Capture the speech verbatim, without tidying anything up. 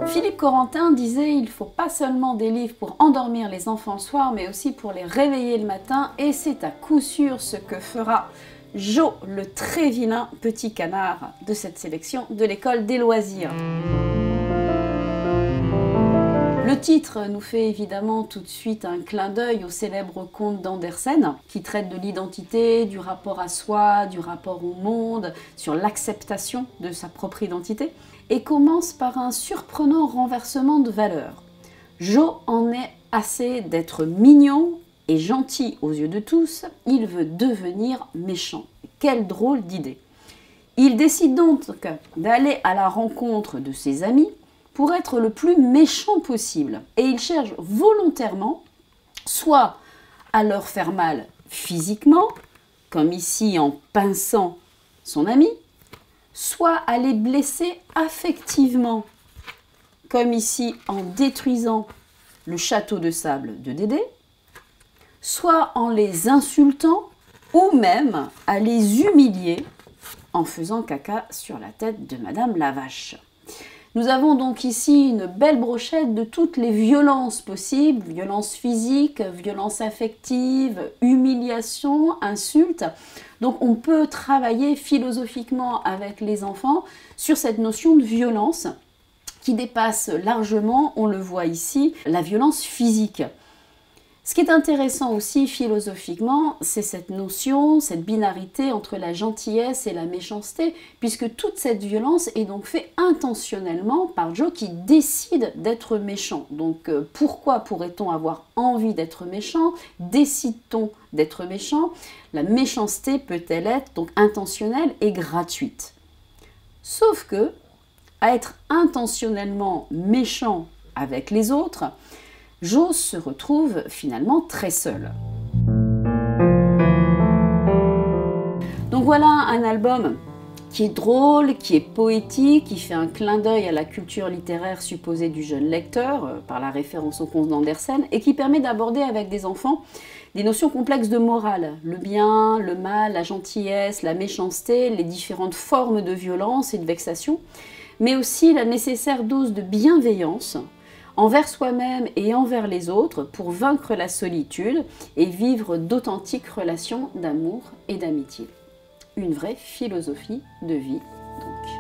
Philippe Corentin disait « Il ne faut pas seulement des livres pour endormir les enfants le soir, mais aussi pour les réveiller le matin » et c'est à coup sûr ce que fera Jo, le très vilain petit canard de cette sélection de l'école des loisirs. Le titre nous fait évidemment tout de suite un clin d'œil au célèbre conte d'Andersen qui traite de l'identité, du rapport à soi, du rapport au monde, sur l'acceptation de sa propre identité et commence par un surprenant renversement de valeurs. Jo en est assez d'être mignon et gentil aux yeux de tous, il veut devenir méchant. Quelle drôle d'idée! Il décide donc d'aller à la rencontre de ses amis pour être le plus méchant possible. Et il cherche volontairement soit à leur faire mal physiquement, comme ici en pinçant son ami, soit à les blesser affectivement, comme ici en détruisant le château de sable de Dédé, soit en les insultant ou même à les humilier en faisant caca sur la tête de Madame la Vache. Nous avons donc ici une belle brochette de toutes les violences possibles, violences physiques, violences affectives, humiliation, insultes. Donc on peut travailler philosophiquement avec les enfants sur cette notion de violence qui dépasse largement, on le voit ici, la violence physique. Ce qui est intéressant aussi philosophiquement, c'est cette notion, cette binarité entre la gentillesse et la méchanceté, puisque toute cette violence est donc faite intentionnellement par Jo qui décide d'être méchant. Donc euh, pourquoi pourrait-on avoir envie d'être méchant? Décide-t-on d'être méchant? La méchanceté peut-elle être donc intentionnelle et gratuite? Sauf que, à être intentionnellement méchant avec les autres, Jo se retrouve finalement très seul. Donc voilà un album qui est drôle, qui est poétique, qui fait un clin d'œil à la culture littéraire supposée du jeune lecteur, euh, par la référence au conte d'Andersen, et qui permet d'aborder avec des enfants des notions complexes de morale, le bien, le mal, la gentillesse, la méchanceté, les différentes formes de violence et de vexation, mais aussi la nécessaire dose de bienveillance envers soi-même et envers les autres pour vaincre la solitude et vivre d'authentiques relations d'amour et d'amitié. Une vraie philosophie de vie, donc.